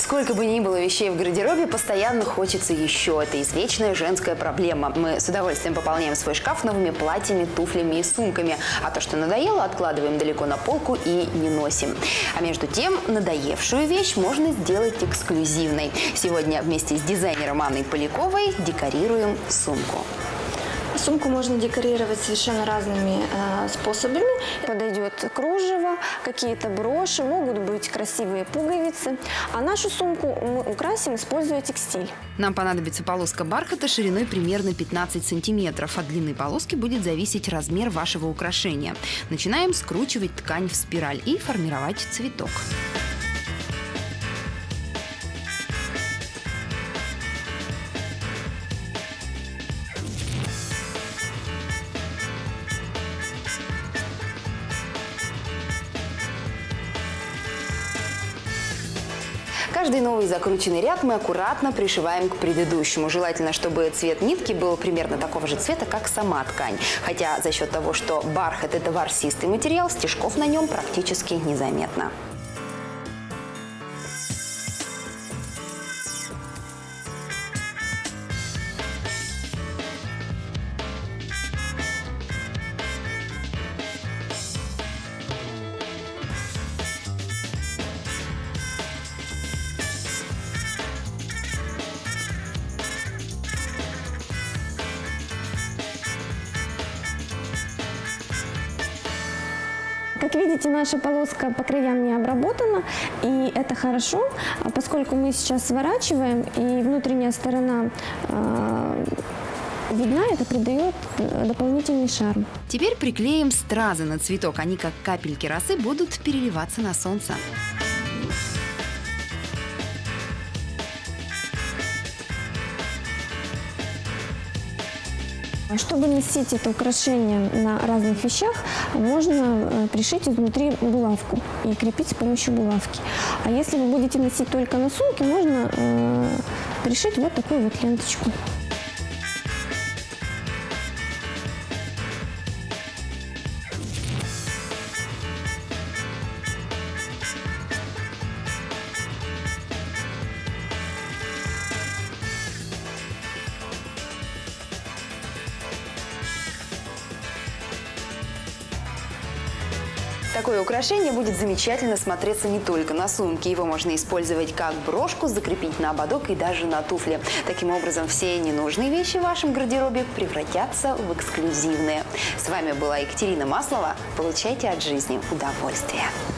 Сколько бы ни было вещей в гардеробе, постоянно хочется еще. Это извечная женская проблема. Мы с удовольствием пополняем свой шкаф новыми платьями, туфлями и сумками. А то, что надоело, откладываем далеко на полку и не носим. А между тем, надоевшую вещь можно сделать эксклюзивной. Сегодня вместе с дизайнером Анной Поляковой декорируем сумку. Сумку можно декорировать совершенно разными способами. Подойдет кружево, какие-то броши, могут быть красивые пуговицы. А нашу сумку мы украсим, используя текстиль. Нам понадобится полоска бархата шириной примерно 15 сантиметров. От длины полоски будет зависеть размер вашего украшения. Начинаем скручивать ткань в спираль и формировать цветок. Каждый новый закрученный ряд мы аккуратно пришиваем к предыдущему. Желательно, чтобы цвет нитки был примерно такого же цвета, как сама ткань. Хотя за счет того, что бархат – это ворсистый материал, стежков на нем практически незаметно. Как видите, наша полоска по краям не обработана, и это хорошо, поскольку мы сейчас сворачиваем, и внутренняя сторона видна, это придает дополнительный шарм. Теперь приклеим стразы на цветок. Они, как капельки росы, будут переливаться на солнце. Чтобы носить это украшение на разных вещах, можно пришить изнутри булавку и крепить с помощью булавки. А если вы будете носить только на сумке, можно пришить вот такую вот ленточку. Такое украшение будет замечательно смотреться не только на сумке. Его можно использовать как брошку, закрепить на ободок и даже на туфли. Таким образом, все ненужные вещи в вашем гардеробе превратятся в эксклюзивные. С вами была Екатерина Маслова. Получайте от жизни удовольствие.